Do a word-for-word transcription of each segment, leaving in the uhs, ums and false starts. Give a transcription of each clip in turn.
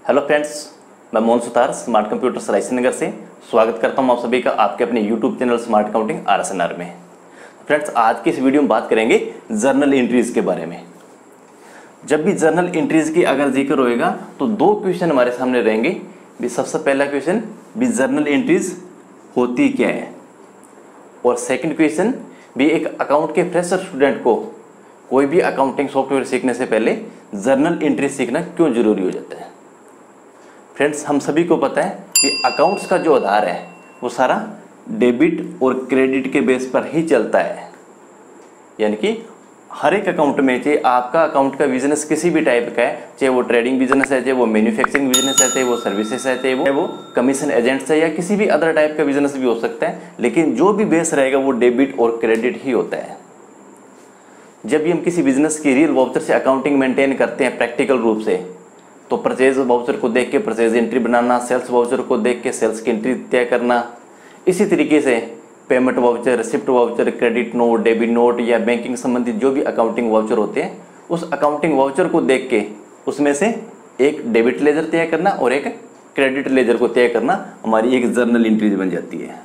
Hello friends, मैं Mohan Sutar smart computers Raisi Nagar से स्वागत करता हूं आप सभी का आपके अपने YouTube channel smart accounting R S N R में। फ्रेंड्स, आज की इस वीडियो में बात करेंगे जर्नल एंट्रीज के बारे में। जब भी जर्नल एंट्रीज की अगर जिक्र होएगा तो दो क्वेश्चन हमारे सामने रहेंगे। भी सबसे पहला क्वेश्चन भी जर्नल एंट्रीज होती क्या है, और सेकंड क्वेश्चन भी एक अकाउंट के फ्रेशर स्टूडेंट को कोई भी अकाउंटिंग सॉफ्टवेयर सीखने से पहले जर्नल एंट्री सीखना क्यों जरूरी हो जाता है। फ्रेंड्स, हम सभी को पता है कि अकाउंट्स का जो आधार है वो सारा डेबिट और क्रेडिट के बेस पर ही चलता है। यानी कि हर एक अकाउंट में, चाहे आपका अकाउंट का बिजनेस किसी भी टाइप का है, चाहे वो ट्रेडिंग बिजनेस है, चाहे वो मैन्युफैक्चरिंग बिजनेस है, चाहे वो सर्विसेज है, चाहे वो वो कमीशन एजेंट्स है, या किसी भी अदर टाइप का बिजनेस भी हो सकता है, लेकिन जो भी बेस रहेगा वो डेबिट और क्रेडिट ही होता है। जब भी हम किसी बिजनेस की रियल वाउचर से अकाउंटिंग मेंटेन करते हैं प्रैक्टिकल रूप से, तो परचेज वाउचर को देख के परचेज एंट्री बनाना, सेल्स वाउचर को देख के सेल्स की एंट्री तय करना, इसी तरीके से payment voucher, receipt voucher, credit note, debit note या बैंकिंग संबंधित जो भी अकाउंटिंग वाउचर होते हैं, उस अकाउंटिंग वाउचर को देख के उसमें से एक डेबिट लेजर तय करना और एक क्रेडिट लेजर को तय करना हमारी एक जर्नल एंट्रीज बन जाती है।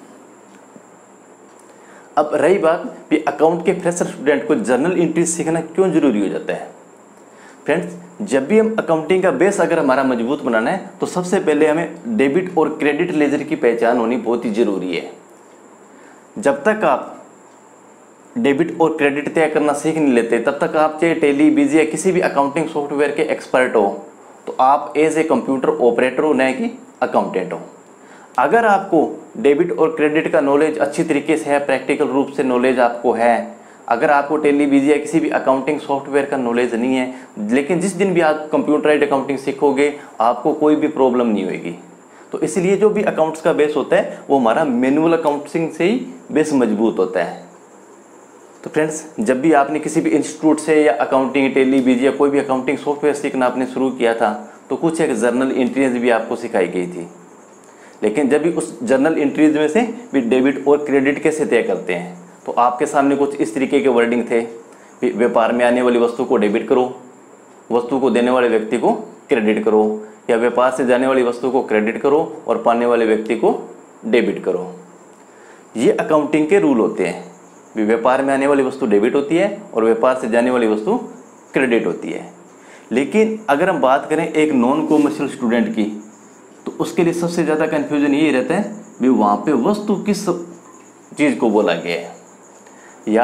अब रही बात कि अकाउंट के फ्रेशर स्टूडेंट को जर्नल एंट्रीज सीखना क्यों जरूरी हो जाता है। फ्रेंड्स, जब भी हम अकाउंटिंग का बेस अगर हमारा मजबूत बनाना है तो सबसे पहले हमें डेबिट और क्रेडिट लेजर की पहचान होनी बहुत ही जरूरी है। जब तक आप डेबिट और क्रेडिट तय करना सीख नहीं लेते, तब तक आप चाहे टेली, बीजी या किसी भी अकाउंटिंग सॉफ्टवेयर के एक्सपर्ट हो, तो आप एज ए कंप्यूटर ऑपरेटर हो, न कि अकाउंटेंट हो। अगर आपको डेबिट और क्रेडिट का नॉलेज अच्छी तरीके से है, प्रैक्टिकल रूप से नॉलेज आपको है, अगर आपको टेली, बीजी या किसी भी अकाउंटिंग सॉफ्टवेयर का नॉलेज नहीं है, लेकिन जिस दिन भी आप कंप्यूटराइज्ड अकाउंटिंग सीखोगे आपको कोई भी प्रॉब्लम नहीं होगी। तो इसलिए जो भी अकाउंट्स का बेस होता है वो हमारा मैनुअल अकाउंटिंग से ही बेस मजबूत होता है। तो फ्रेंड्स, जब भी आपने किसी भी इंस्टीट्यूट से या अकाउंटिंग, टेली, बीजी या कोई भी अकाउंटिंग सॉफ्टवेयर सीखना आपने शुरू किया था तो कुछ एक जर्नल एंट्रीज भी आपको सिखाई गई थी। लेकिन जब भी उस जर्नल एंट्रीज में से भी डेबिट और क्रेडिट कैसे तय करते हैं, तो आपके सामने कुछ इस तरीके के वर्डिंग थे। व्यापार में आने वाली वस्तु को डेबिट करो, वस्तु को देने वाले व्यक्ति को क्रेडिट करो, या व्यापार से जाने वाली वस्तु को क्रेडिट करो और पाने वाले व्यक्ति को डेबिट करो। ये अकाउंटिंग के रूल होते हैं। व्यापार में आने वाली वस्तु डेबिट होती है और व्यापार से जाने वाली वस्तु क्रेडिट होती है। लेकिन अगर हम बात करें एक नॉन कॉमर्शियल स्टूडेंट की, तो उसके लिए सबसे ज़्यादा कन्फ्यूजन यही रहता है भी वहाँ पे वस्तु किस चीज़ को बोला गया है, या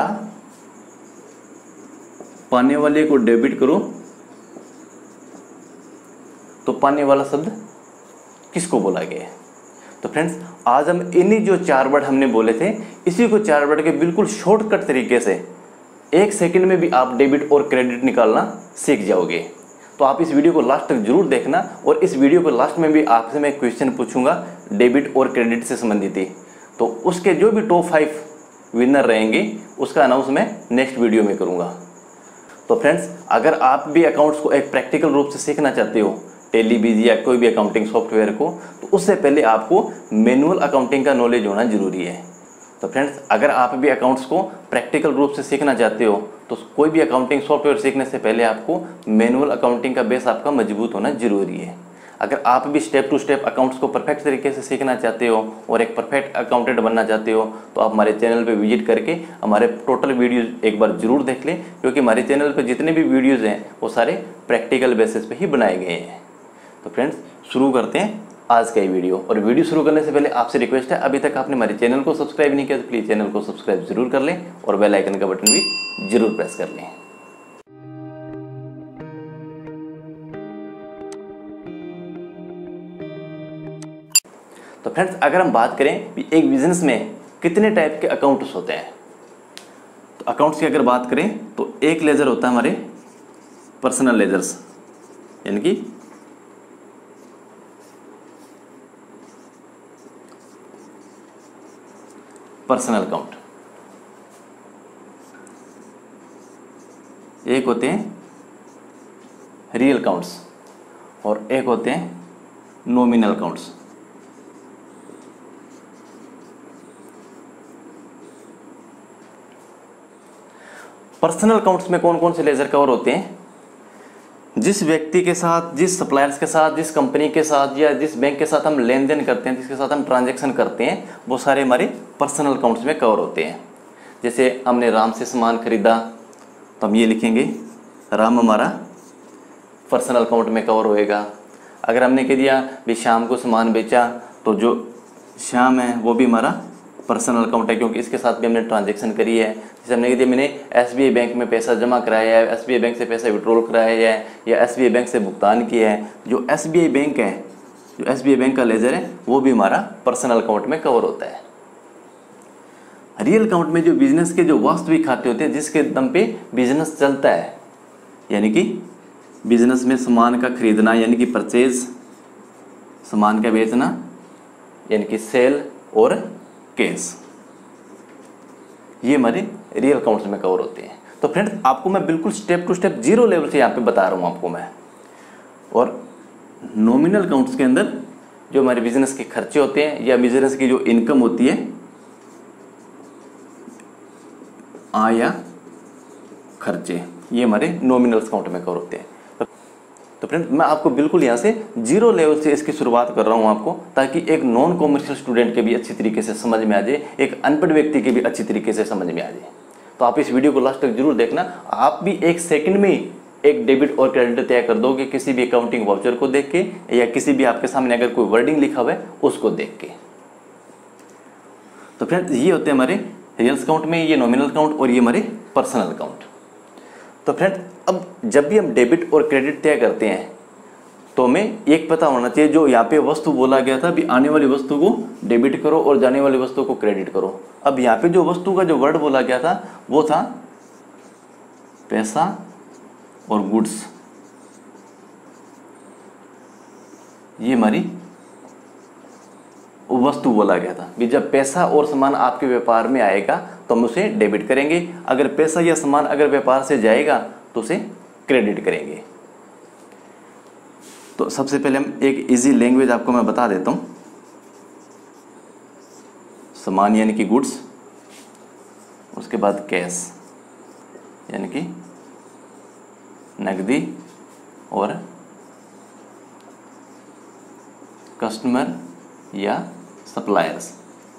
पाने वाले को डेबिट करो तो पाने वाला शब्द किसको बोला गया है। तो फ्रेंड्स, आज हम इन्हीं जो चार वर्ड हमने बोले थे, इसी को चार वर्ड के बिल्कुल शॉर्टकट तरीके से एक सेकंड में भी आप डेबिट और क्रेडिट निकालना सीख जाओगे। तो आप इस वीडियो को लास्ट तक जरूर देखना, और इस वीडियो को लास्ट में भी आपसे मैं क्वेश्चन पूछूंगा डेबिट और क्रेडिट से संबंधित ही। तो उसके जो भी टॉप फाइव विनर रहेंगे उसका अनाउंस मैं नेक्स्ट वीडियो में करूंगा। तो फ्रेंड्स, अगर आप भी अकाउंट्स को एक प्रैक्टिकल रूप से सीखना चाहते हो, टेली, बीजी या कोई भी अकाउंटिंग सॉफ्टवेयर को, तो उससे पहले आपको मैनुअल अकाउंटिंग का नॉलेज होना जरूरी है। तो फ्रेंड्स, अगर आप भी अकाउंट्स को प्रैक्टिकल रूप से सीखना चाहते हो तो कोई भी अकाउंटिंग सॉफ्टवेयर सीखने से पहले आपको मैनुअल अकाउंटिंग का बेस आपका मजबूत होना जरूरी है। अगर आप भी स्टेप टू स्टेप अकाउंट्स को परफेक्ट तरीके से सीखना चाहते हो और एक परफेक्ट अकाउंटेंट बनना चाहते हो, तो आप हमारे चैनल पे विजिट करके हमारे टोटल वीडियोस एक बार जरूर देख लें, क्योंकि हमारे चैनल पे जितने भी वीडियोस हैं वो सारे प्रैक्टिकल बेसिस पे ही बनाए गए हैं। तो फ्रेंड्स, शुरू करते हैं आज का ये वीडियो। और वीडियो शुरू करने से पहले आपसे रिक्वेस्ट है, अभी तक आपने हमारे चैनल को सब्सक्राइब नहीं किया तो प्लीज़ चैनल को सब्सक्राइब जरूर कर लें और बेल आइकन का बटन भी जरूर प्रेस कर लें। तो फ्रेंड्स, अगर हम बात करें कि एक बिजनेस में कितने टाइप के अकाउंट्स होते हैं, तो अकाउंट्स की अगर बात करें तो एक लेजर होता है हमारे पर्सनल लेजर्स, यानी कि पर्सनल अकाउंट। एक होते हैं रियल अकाउंट्स और एक होते हैं नॉमिनल अकाउंट्स। पर्सनल अकाउंट्स में कौन कौन से लेजर कवर होते हैं? जिस व्यक्ति के साथ, जिस सप्लायर्स के साथ, जिस कंपनी के साथ या जिस बैंक के साथ हम लेन देन करते हैं, जिसके साथ हम ट्रांजैक्शन करते हैं, वो सारे हमारे पर्सनल अकाउंट्स में कवर होते हैं। जैसे हमने राम से सामान खरीदा तो हम ये लिखेंगे राम हमारा पर्सनल अकाउंट में कवर होएगा। अगर हमने कह दिया भी श्याम को सामान बेचा तो जो श्याम है वो भी हमारा पर्सनल अकाउंट है, क्योंकि इसके साथ भी हमने ट्रांजैक्शन करी है। जैसे हमने कह दिया मैंने एसबीआई बैंक में पैसा जमा कराया है, एसबीआई बैंक से पैसा विड्रॉल कराया है या एसबीआई बैंक से भुगतान किया है, जो एसबीआई बैंक है, जो एसबीआई बैंक का लेजर है वो भी हमारा पर्सनल अकाउंट में कवर होता है। रियल अकाउंट में जो बिजनेस के जो वास्तविक खाते होते हैं, जिसके दम पे बिजनेस चलता है, यानी कि बिजनेस में सामान का खरीदना यानी कि परचेज, सामान का बेचना यानी कि सेल और कैश, ये हमारे रियल अकाउंट्स में कवर होते हैं। तो फ्रेंड्स आपको मैं बिल्कुल step to step zero level से यहाँ पे बता रहा हूँ आपको मैं। और नॉमिनल अकाउंट्स के अंदर जो हमारे बिजनेस के खर्चे होते हैं या बिजनेस की जो इनकम होती है, आय या खर्चे, ये हमारे नॉमिनल अकाउंट में कवर होते हैं। तो फ्रेंड मैं आपको बिल्कुल यहाँ से जीरो लेवल से इसकी शुरुआत कर रहा हूँ आपको, ताकि एक नॉन कॉमर्शियल स्टूडेंट के भी अच्छी तरीके से समझ में आ जाए, एक अनपढ़ व्यक्ति के भी अच्छी तरीके से समझ में आ जाए। तो आप इस वीडियो को लास्ट तक जरूर देखना। आप भी एक सेकंड में एक डेबिट और क्रेडिट तय कर दोगे किसी भी अकाउंटिंग वाउचर को देख के या किसी भी आपके सामने अगर कोई वर्डिंग लिखा हुआ है उसको देख के। तो फ्रेंड ये होते हैं हमारे रियल अकाउंट में, ये नॉमिनल अकाउंट और ये हमारे पर्सनल अकाउंट। तो फ्रेंड अब जब भी हम डेबिट और क्रेडिट तय करते हैं तो हमें एक पता होना चाहिए, जो यहाँ पे वस्तु बोला गया था भी आने वाली वस्तु को डेबिट करो और जाने वाली वस्तु को क्रेडिट करो। अब यहाँ पे जो वस्तु का जो वर्ड बोला गया था वो था पैसा और गुड्स, ये हमारी वस्तु बोला गया था भी जब पैसा और सामान आपके व्यापार में आएगा तो हम उसे डेबिट करेंगे, अगर पैसा या सामान अगर व्यापार से जाएगा तो उसे क्रेडिट करेंगे। तो सबसे पहले हम एक इजी लैंग्वेज आपको मैं बता देता हूं। सामान यानी कि गुड्स, उसके बाद कैश यानी कि नकदी, और कस्टमर या सप्लायर्स।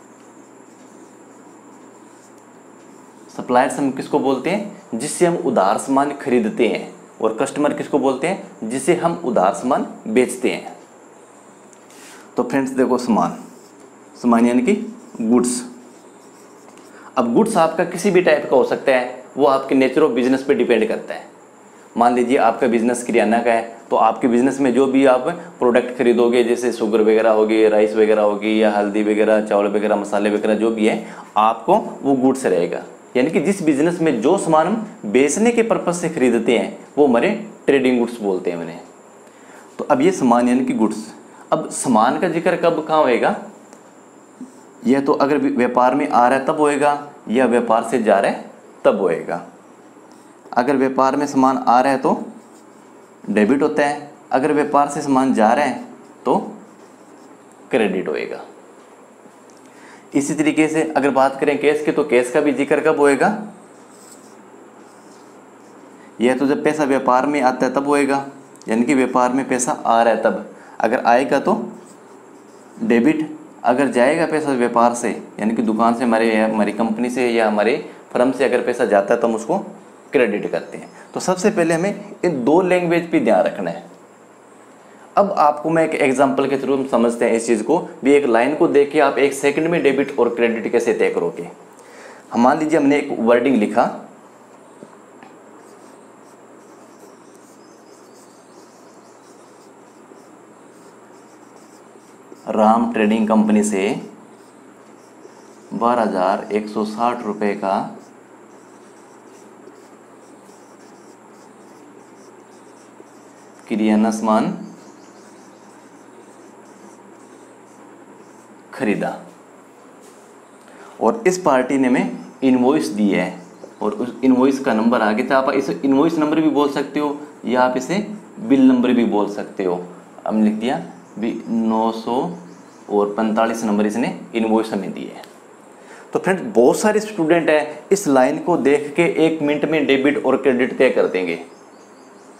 सप्लायर्स हम किसको बोलते हैं? जिससे हम उधार सामान खरीदते हैं। और कस्टमर किसको बोलते हैं? जिसे हम उधार सामान बेचते हैं। तो फ्रेंड्स देखो, सामान सामान यानी कि गुड्स। अब गुड्स आपका किसी भी टाइप का हो सकता है, वो आपके नेचर ऑफ बिजनेस पे डिपेंड करता है। मान लीजिए आपका बिजनेस किराना का है, तो आपके बिजनेस में जो भी आप प्रोडक्ट खरीदोगे, जैसे शुगर वगैरह होगी, राइस वगैरह होगी, या हल्दी वगैरह, चावल वगैरह, मसाले वगैरह जो भी है, आपको वो गुड्स रहेगा। यानी कि जिस बिजनेस में जो सामान हम बेचने के पर्पज से खरीदते हैं वो हमारे ट्रेडिंग गुड्स बोलते हैं मैंने। तो अब ये सामान यानी कि गुड्स। अब सामान का जिक्र कब कहाँ होएगा? यह तो अगर व्यापार में आ रहा है तब होएगा, या व्यापार से जा रहा है तब होएगा। अगर व्यापार में सामान आ रहा है तो डेबिट होता है, अगर व्यापार से सामान जा रहा है तो क्रेडिट होएगा। इसी तरीके से अगर बात करें कैश की, तो कैश का भी जिक्र कब होएगा? यह तो जब पैसा व्यापार में आता है तब होएगा, यानी कि व्यापार में पैसा आ रहा है तब। अगर आएगा तो डेबिट, अगर जाएगा पैसा व्यापार से, यानी कि दुकान से, हमारे हमारी कंपनी से या हमारे फर्म से अगर पैसा जाता है तो हम उसको क्रेडिट करते हैं। तो सबसे पहले हमें इन दो लैंग्वेज पे ध्यान रखना है। अब आपको मैं एक एग्जांपल के थ्रू हम समझते हैं इस चीज़ को भी। एक लाइन को देख के आप एक सेकंड में डेबिट और क्रेडिट कैसे तय करोगे। हम मान लीजिए हमने एक वर्डिंग लिखा, राम ट्रेडिंग कंपनी से बारह हजार एक सौ साठ रुपये का किराना सामान खरीदा, और इस पार्टी ने हमें इनवॉइस दी है, और उस इनवॉइस का नंबर आगे था। आप इसे इनवॉइस नंबर भी बोल सकते हो या आप इसे बिल नंबर भी बोल सकते हो। हमने लिख दिया भी नौ सौ और पैंतालीस नंबर इसने इनवॉइस हमें दी है। तो फ्रेंड्स बहुत सारे स्टूडेंट हैं इस लाइन को देख के एक मिनट में डेबिट और क्रेडिट तय कर देंगे,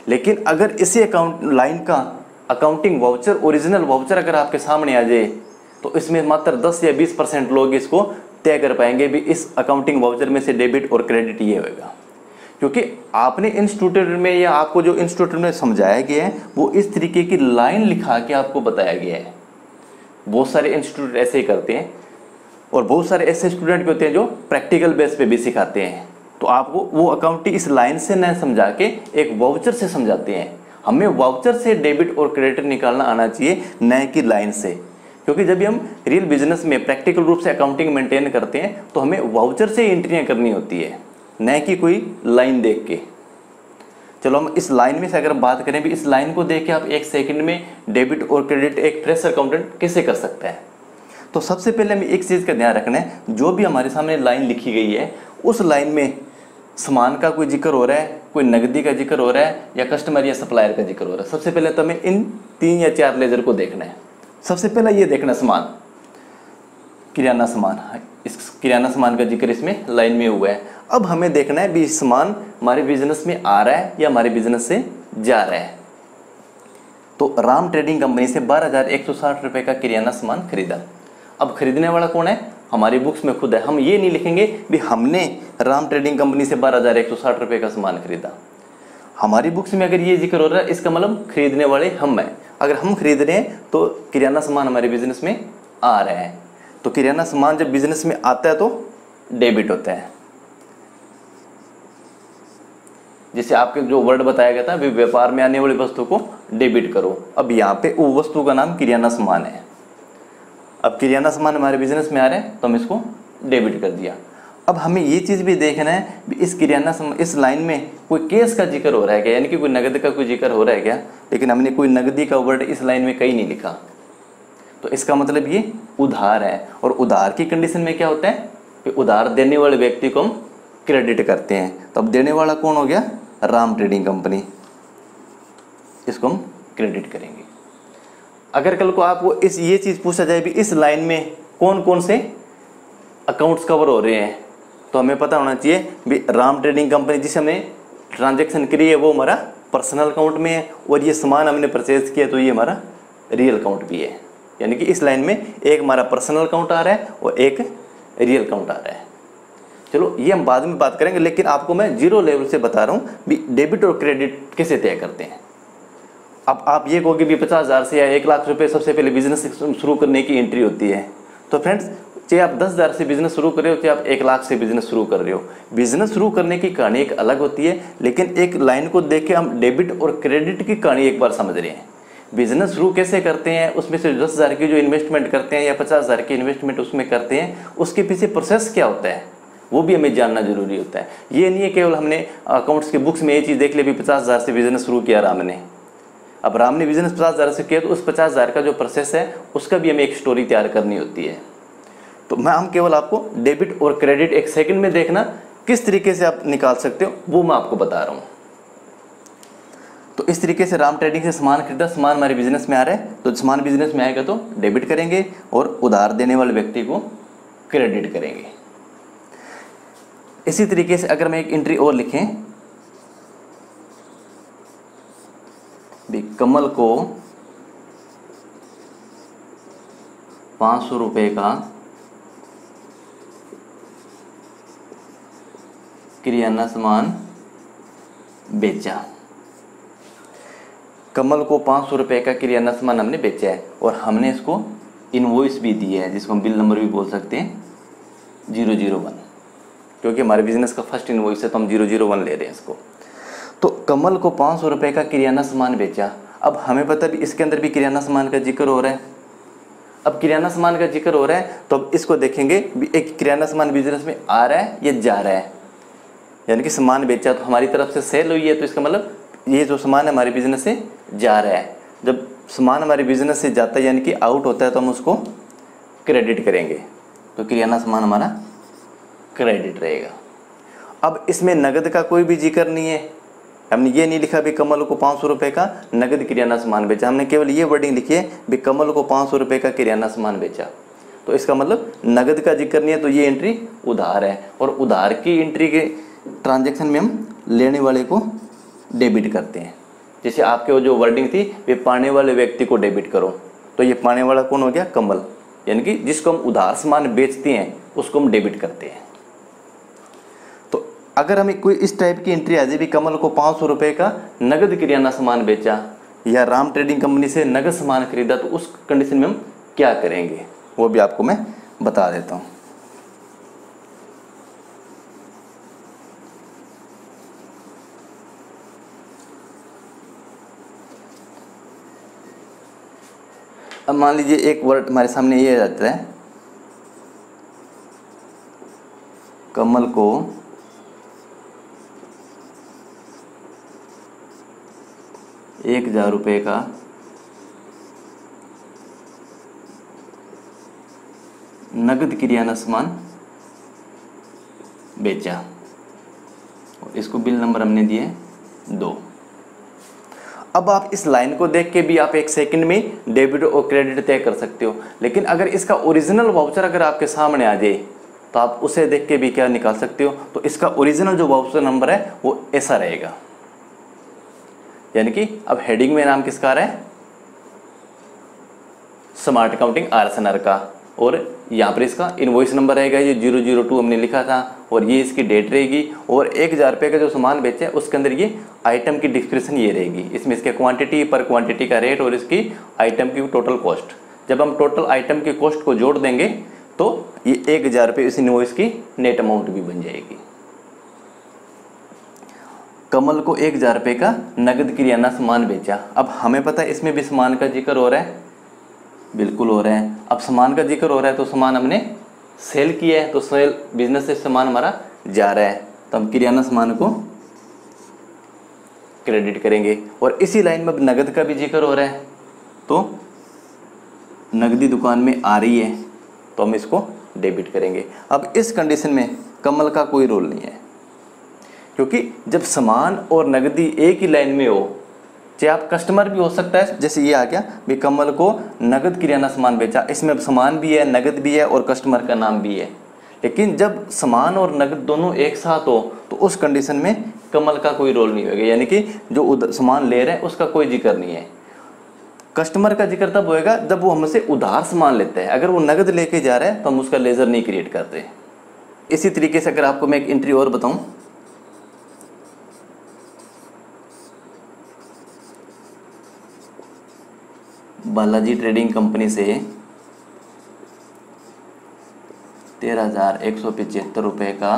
लेकिन अगर इसी अकाउंट लाइन का अकाउंटिंग वाउचर, ओरिजिनल वाउचर अगर आपके सामने आ जाए तो इसमें मात्र दस या बीस परसेंट लोग इसको तय कर पाएंगे भी इस अकाउंटिंग वाउचर में से डेबिट और क्रेडिट ये होगा, क्योंकि आपने इंस्टीट्यूट में या आपको जो इंस्टीट्यूट में समझाया गया है वो इस तरीके की लाइन लिखा के आपको बताया गया है। बहुत सारे इंस्टीट्यूट ऐसे ही करते हैं और बहुत सारे ऐसे स्टूडेंट भी होते हैं जो प्रैक्टिकल बेस पे भी सिखाते हैं। तो आपको वो अकाउंटिंग इस लाइन से न समझा के एक वाउचर से समझाते हैं। हमें वाउचर से डेबिट और क्रेडिट निकालना आना चाहिए, न कि लाइन से, क्योंकि जब भी हम रियल बिजनेस में प्रैक्टिकल रूप से अकाउंटिंग मेंटेन करते हैं तो हमें वाउचर से एंट्रियाँ करनी होती है, न कि कोई लाइन देख के। चलो हम इस लाइन में से अगर बात करें भी, इस लाइन को देख के आप एक सेकंड में डेबिट और क्रेडिट एक फ्रेश अकाउंटेंट कैसे कर सकता है। तो सबसे पहले हमें एक चीज़ का ध्यान रखना है, जो भी हमारे सामने लाइन लिखी गई है उस लाइन में सामान का कोई जिक्र हो रहा है, कोई नकदी का जिक्र हो रहा है, या कस्टमर या सप्लायर का जिक्र हो रहा है। सबसे पहले तो हमें इन तीन या चार लेजर को देखना है। सबसे पहले ये देखना सामान, किराना सामान, इस किराना सामान का जिक्र इसमें लाइन में हुआ है। अब हमें देखना है भी सामान हमारे बिजनेस में आ रहा है या हमारे बिजनेस से जा रहा है। तो राम ट्रेडिंग कंपनी से बारह हज़ार एक सौ साठ रुपये का किराना सामान खरीदा। अब खरीदने वाला कौन है? हमारी बुक्स में खुद है। हम ये नहीं लिखेंगे भी हमने राम ट्रेडिंग कंपनी से बारह हज़ार एक सौ साठ रुपये का सामान खरीदा। हमारी बुक्स में अगर ये जिक्र हो रहा है, इसका मतलब खरीदने वाले हम हैं। अगर हम खरीद रहे हैं तो किराना सामान हमारे बिजनेस में आ रहा है। तो किराना सामान जब बिजनेस में आता है तो डेबिट होता है। जैसे आपके जो वर्ड बताया गया था, व्यापार में आने वाली वस्तु को डेबिट करो। अब यहाँ पे वो वस्तु का नाम किराना सामान है। अब किराना सामान हमारे बिजनेस में आ रहा है तो हम इसको डेबिट कर दिया। अब हमें ये चीज़ भी देखना है भी इस किराना सामान, इस लाइन में कोई केस का जिक्र हो रहा है क्या, यानी कि कोई नगद का कोई जिक्र हो रहा है क्या। लेकिन हमने कोई नगदी का वर्ड इस लाइन में कहीं नहीं लिखा, तो इसका मतलब ये उधार है। और उधार की कंडीशन में क्या होता है कि उधार देने वाले व्यक्ति को हम क्रेडिट करते हैं। तो अब देने वाला कौन हो गया? राम ट्रेडिंग कंपनी, इसको हम क्रेडिट करेंगे। अगर कल को आपको इस ये चीज़ पूछा जाए भी इस लाइन में कौन कौन से अकाउंट्स कवर हो रहे हैं, तो हमें पता होना चाहिए भी राम ट्रेडिंग कंपनी जिसे हमने ट्रांजैक्शन करी है वो हमारा पर्सनल अकाउंट में है, और ये सामान हमने परचेज किया तो ये हमारा रियल अकाउंट भी है। यानी कि इस लाइन में एक हमारा पर्सनल अकाउंट आ रहा है और एक रियल अकाउंट आ रहा है। चलो ये हम बाद में बात करेंगे, लेकिन आपको मैं जीरो लेवल से बता रहा हूँ भी डेबिट और क्रेडिट कैसे तय करते हैं। अब आप ये कहोगे भी पचास हज़ार से या एक लाख रुपए सबसे पहले बिजनेस शुरू करने की एंट्री होती है। तो फ्रेंड्स, चाहे आप दस हज़ार से बिजनेस शुरू कर रहे हो, चाहे आप एक लाख से बिजनेस शुरू कर रहे हो, बिजनेस शुरू करने की कहानी एक अलग होती है। लेकिन एक लाइन को देख के हम डेबिट और क्रेडिट की कहानी एक बार समझ रहे हैं। बिजनेस शुरू कैसे करते हैं, उसमें से दस हज़ार की जो इन्वेस्टमेंट करते हैं या पचास हज़ार की इन्वेस्टमेंट उसमें करते हैं, उसके पीछे प्रोसेस क्या होता है वो भी हमें जानना जरूरी होता है। ये नहीं है केवल हमने अकाउंट्स के बुक्स में ये चीज़ देख ली भी पचास हज़ार से बिजनेस शुरू किया राम ने। अब राम ने बिजनेस पचास हज़ार से किया तो उस पचास हज़ार का जो प्रोसेस है उसका भी हमें एक स्टोरी तैयार करनी होती है। तो मैं हम केवल आपको डेबिट और क्रेडिट एक सेकंड में देखना किस तरीके से आप निकाल सकते हो वो मैं आपको बता रहा हूँ। तो इस तरीके से राम ट्रेडिंग से सामान खरीदा, सामान हमारे बिजनेस में आ रहा है तो सामान बिजनेस में आएगा तो डेबिट करेंगे और उधार देने वाले व्यक्ति को क्रेडिट करेंगे। इसी तरीके से अगर मैं एक एंट्री और लिखें भी, कमल को पाँच सौ रुपये का किराना सामान बेचा। कमल को पाँच सौ रुपये का किराना सामान हमने बेचा है और हमने इसको इनवॉइस भी दी है, जिसको हम बिल नंबर भी बोल सकते हैं जीरो जीरो वन, क्योंकि हमारे बिजनेस का फर्स्ट इनवॉइस है तो हम जीरो जीरो वन ले रहे हैं इसको। तो कमल को पाँच सौ रुपये का किराना सामान बेचा। अब हमें पता भी इसके अंदर भी किराना सामान का जिक्र हो रहा है। अब किराना सामान का जिक्र हो रहा है तो अब इसको देखेंगे भी एक किराना सामान बिजनेस में आ रहा है या जा रहा है, यानी कि सामान बेचा तो हमारी तरफ से सेल हुई है तो इसका मतलब ये जो सामान हमारे बिजनेस से जा रहा है। जब सामान हमारे बिजनेस से जाता है यानी कि आउट होता है तो हम उसको क्रेडिट करेंगे, तो किराना सामान हमारा क्रेडिट रहेगा। अब इसमें नगद का कोई भी जिक्र नहीं है, हमने ये नहीं लिखा भी कमल को पाँच सौ रुपये का नगद किराना सामान बेचा, हमने केवल ये वर्डिंग लिखी है भी कमल को पाँच सौ रुपये का किराना सामान बेचा। तो इसका मतलब नगद का जिक्र नहीं है, तो ये एंट्री उधार है और उधार की एंट्री के ट्रांजैक्शन में हम लेने वाले को डेबिट करते हैं। जैसे आपके वो जो वर्डिंग थी वे पाने वाले व्यक्ति को डेबिट करो, तो ये पाने वाला कौन हो गया? कमल, यानी कि जिसको हम उधार सामान बेचते हैं उसको हम डेबिट करते हैं। तो अगर हमें कोई इस टाइप की एंट्री आ जाए भी कमल को पाँच सौ रुपये का नगद किराना सामान बेचा या राम ट्रेडिंग कंपनी से नगद सामान खरीदा, तो उस कंडीशन में हम क्या करेंगे वो भी आपको मैं बता देता हूँ। अब मान लीजिए एक वर्ड हमारे सामने ये आता है, कमल को एक हजार रुपये का नगद किराना सामान बेचा और इसको बिल नंबर हमने दिए दो। अब आप इस लाइन को देख के भी आप एक सेकंड में डेबिट और क्रेडिट तय कर सकते हो, लेकिन अगर इसका ओरिजिनल वाउचर अगर आपके सामने आ जाए तो आप उसे देख के भी क्या निकाल सकते हो। तो इसका ओरिजिनल जो वाउचर नंबर है वो ऐसा रहेगा, यानी कि अब हेडिंग में नाम किसका आ रहा है? Smart accounting R S N R का, और यहाँ पर इसका इनवॉइस नंबर रहेगा ये जीरो जीरो टू हमने लिखा था, और ये इसकी डेट रहेगी, और एक हज़ार रुपये का जो सामान बेचा है उसके अंदर ये आइटम की डिस्क्रिप्शन ये रहेगी। इसमें इसके क्वांटिटी पर क्वांटिटी का रेट और इसकी आइटम की टोटल कॉस्ट। जब हम टोटल आइटम की कॉस्ट को जोड़ देंगे तो ये एक हज़ार रुपये इस इनवॉइस की नेट अमाउंट भी बन जाएगी। कमल को एक हज़ार रुपये का नगद किराना सामान बेचा। अब हमें पता है इसमें भी सामान का जिक्र हो रहा है, बिल्कुल हो रहा है। अब सामान का जिक्र हो रहा है तो सामान हमने सेल किया है, तो सेल बिजनेस से सामान हमारा जा रहा है, तो हम किराना सामान को क्रेडिट करेंगे। और इसी लाइन में अब नगद का भी जिक्र हो रहा है, तो नगदी दुकान में आ रही है तो हम इसको डेबिट करेंगे। अब इस कंडीशन में कमल का कोई रोल नहीं है, क्योंकि जब सामान और नगदी एक ही लाइन में हो, चाहे आप कस्टमर भी हो सकता है, जैसे ये आ गया भी कमल को नगद किराना सामान बेचा, इसमें सामान भी है, नगद भी है और कस्टमर का नाम भी है। लेकिन जब सामान और नगद दोनों एक साथ हो तो उस कंडीशन में कमल का कोई रोल नहीं होगा, यानी कि जो सामान ले रहा है उसका कोई जिक्र नहीं है। कस्टमर का जिक्र तब होएगा जब वो हमसे उधार सामान लेता है। अगर वो नगद लेके जा रहा है तो हम उसका लेजर नहीं क्रिएट करते। इसी तरीके से अगर आपको मैं एक एंट्री और बताऊं, बालाजी ट्रेडिंग कंपनी से तेरह हजार एक सौ पिचहत्तर रुपये का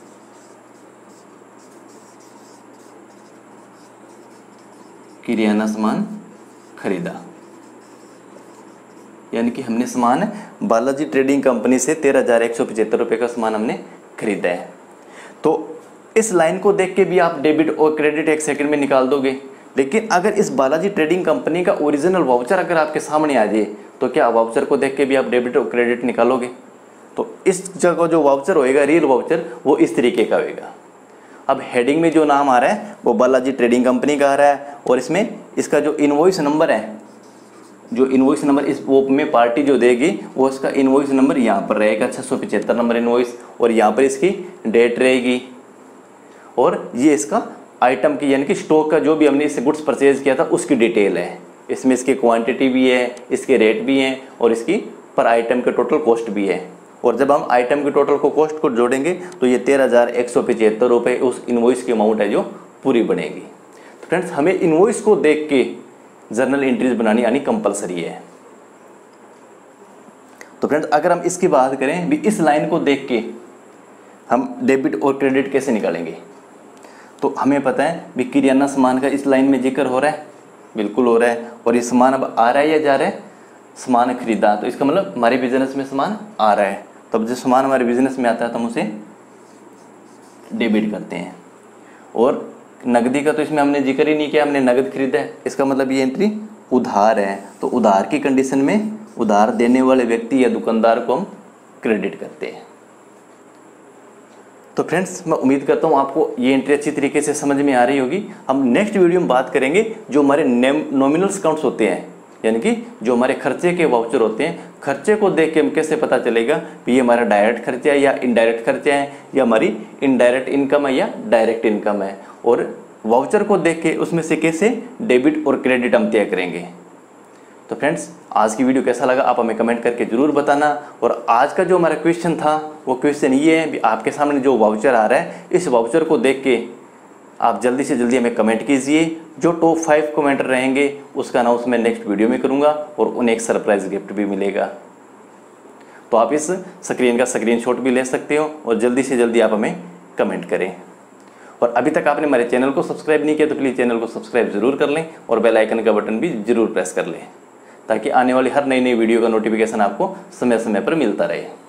किराना सामान खरीदा, यानी कि हमने सामान बालाजी ट्रेडिंग कंपनी से तेरह हजार एक सौ पिचहत्तर रुपये का सामान हमने खरीदा है। तो इस लाइन को देख के भी आप डेबिट और क्रेडिट एक सेकंड में निकाल दोगे। लेकिन अगर इस बालाजी ट्रेडिंग कंपनी का ओरिजिनल वाउचर अगर आपके सामने आ जाए तो क्या वाउचर को देख के भी आप डेबिट और क्रेडिट निकालोगे? तो इस जगह जो वाउचर होएगा, रियल वाउचर, वो इस तरीके का होएगा। अब हेडिंग में जो नाम आ रहा है वो बालाजी ट्रेडिंग कंपनी का आ रहा है, और इसमें इसका जो इनवॉइस नंबर है, जो इनवॉइस नंबर इस वो में पार्टी जो देगी वो इसका इनवॉइस नंबर यहाँ पर रहेगा, छः सौ पचहत्तर नंबर इनवॉइस, और यहाँ पर इसकी डेट रहेगी, और ये इसका आइटम की यानी कि स्टॉक का जो भी हमने इससे गुड्स परचेज किया था उसकी डिटेल है। इसमें इसकी क्वांटिटी भी है, इसके रेट भी हैं, और इसकी पर आइटम के टोटल कॉस्ट भी है। और जब हम आइटम के टोटल को कॉस्ट को जोड़ेंगे तो ये तेरह हज़ार एक सौ पचहत्तर रुपये उस इनवॉइस की अमाउंट है जो पूरी बनेगी। तो फ्रेंड्स, हमें इनवॉइस को देख के जर्नल एंट्रीज बनानी यानी कंपलसरी है। तो फ्रेंड्स, अगर हम इसकी बात करें भी इस लाइन को देख के हम डेबिट और क्रेडिट कैसे निकालेंगे, तो हमें पता है भी किराना सामान का इस लाइन में जिक्र हो रहा है, बिल्कुल हो रहा है, और ये सामान अब आ रहा है या जा रहा है? सामान खरीदा, तो इसका मतलब हमारे बिजनेस में सामान आ रहा है। तब जो सामान हमारे बिजनेस में आता है तो हम उसे डेबिट करते हैं। और नगदी का तो इसमें हमने जिक्र ही नहीं किया, हमने नगद खरीदा है, इसका मतलब ये एंट्री उधार है। तो उधार की कंडीशन में उधार देने वाले व्यक्ति या दुकानदार को हम क्रेडिट करते हैं। तो फ्रेंड्स, मैं उम्मीद करता हूँ आपको ये एंट्री अच्छी तरीके से समझ में आ रही होगी। हम नेक्स्ट वीडियो में बात करेंगे जो हमारे नॉमिनल अकाउंट्स होते हैं, यानी कि जो हमारे खर्चे के वाउचर होते हैं, खर्चे को देख के हम कैसे पता चलेगा कि ये हमारा डायरेक्ट खर्चा है या इनडायरेक्ट खर्चा है, या हमारी इनडायरेक्ट इनकम है या डायरेक्ट इनकम है। और वाउचर को देख के उसमें से कैसे डेबिट और क्रेडिट हम तय करेंगे। तो फ्रेंड्स, आज की वीडियो कैसा लगा आप हमें कमेंट करके ज़रूर बताना। और आज का जो हमारा क्वेश्चन था वो क्वेश्चन ये है, भी आपके सामने जो वाउचर आ रहा है, इस वाउचर को देख के आप जल्दी से जल्दी हमें कमेंट कीजिए। जो टॉप फाइव कमेंटर रहेंगे उसका अनाउंस मैं नेक्स्ट वीडियो में करूँगा और उन्हें एक सरप्राइज गिफ्ट भी मिलेगा। तो आप इस स्क्रीन का स्क्रीनशॉट भी ले सकते हो और जल्दी से जल्दी आप हमें कमेंट करें। और अभी तक आपने हमारे चैनल को सब्सक्राइब नहीं किया तो प्लीज़ चैनल को सब्सक्राइब जरूर कर लें और बेल आइकन का बटन भी जरूर प्रेस कर लें, ताकि आने वाली हर नई नई वीडियो का नोटिफिकेशन आपको समय समय पर मिलता रहे।